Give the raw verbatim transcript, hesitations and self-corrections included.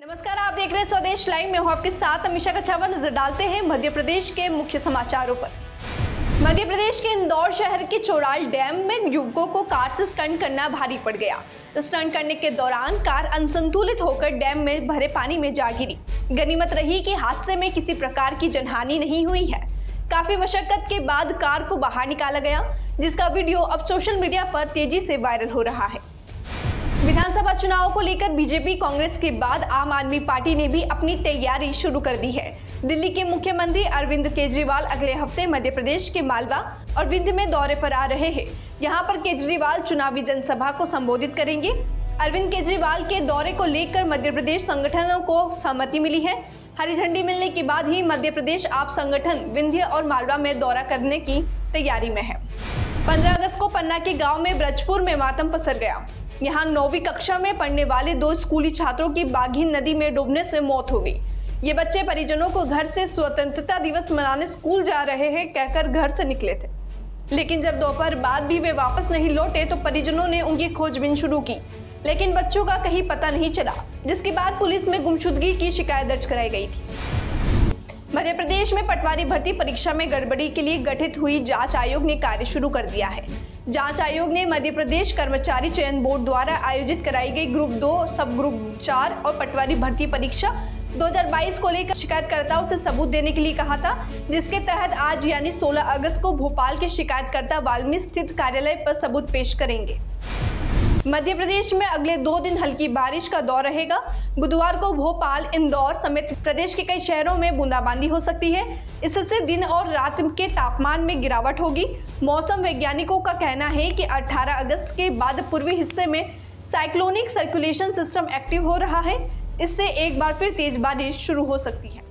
नमस्कार, आप देख रहे हैं स्वदेश लाइव में हूं आपके साथ अमीशा कछावा। नजर डालते हैं मध्य प्रदेश के मुख्य समाचारों पर। मध्य प्रदेश के इंदौर शहर के चौड़ाल डैम में युवकों को कार से स्टंट करना भारी पड़ गया। स्टंट करने के दौरान कार असंतुलित होकर डैम में भरे पानी में जा गिरी। गनीमत रही कि हादसे में किसी प्रकार की जनहानि नहीं हुई है। काफी मशक्कत के बाद कार को बाहर निकाला गया, जिसका वीडियो अब सोशल मीडिया पर तेजी से वायरल हो रहा है। विधानसभा चुनाव को लेकर बीजेपी कांग्रेस के बाद आम आदमी पार्टी ने भी अपनी तैयारी शुरू कर दी है। दिल्ली के मुख्यमंत्री अरविंद केजरीवाल अगले हफ्ते मध्य प्रदेश के मालवा और विंध्य में दौरे पर आ रहे हैं। यहां पर केजरीवाल चुनावी जनसभा को संबोधित करेंगे। अरविंद केजरीवाल के दौरे को लेकर मध्य प्रदेश संगठनों को सहमति मिली है। हरी झंडी मिलने के बाद ही मध्य प्रदेश आप संगठन विंध्य और मालवा में दौरा करने की तैयारी में है। पंद्रह अगस्त को पन्ना के गाँव में ब्रजपुर में मातम पसर गया। यहाँ नौवीं कक्षा में पढ़ने वाले दो स्कूली छात्रों की बाघिन नदी में डूबने से मौत हो गई। ये बच्चे परिजनों को घर से स्वतंत्रता दिवस मनाने स्कूल जा रहे हैं कहकर घर से निकले थे, लेकिन जब दोपहर बाद भी वे वापस नहीं लौटे तो परिजनों ने उनकी खोजबीन शुरू की, लेकिन बच्चों का कहीं पता नहीं चला, जिसके बाद पुलिस में गुमशुदगी की शिकायत दर्ज कराई गई थी। मध्य प्रदेश में पटवारी भर्ती परीक्षा में गड़बड़ी के लिए गठित हुई जांच आयोग ने कार्य शुरू कर दिया है। जांच आयोग ने मध्य प्रदेश कर्मचारी चयन बोर्ड द्वारा आयोजित कराई गई ग्रुप दो, सब ग्रुप चार और पटवारी भर्ती परीक्षा दो हज़ार बाईस को लेकर शिकायतकर्ताओं से सबूत देने के लिए कहा था, जिसके तहत आज यानी सोलह अगस्त को भोपाल के शिकायतकर्ता वाल्मीकि स्थित कार्यालय पर सबूत पेश करेंगे। मध्य प्रदेश में अगले दो दिन हल्की बारिश का दौर रहेगा। बुधवार को भोपाल, इंदौर समेत प्रदेश के कई शहरों में बूंदाबांदी हो सकती है। इससे दिन और रात के तापमान में गिरावट होगी। मौसम वैज्ञानिकों का कहना है कि अठारह अगस्त के बाद पूर्वी हिस्से में साइक्लोनिक सर्कुलेशन सिस्टम एक्टिव हो रहा है। इससे एक बार फिर तेज बारिश शुरू हो सकती है।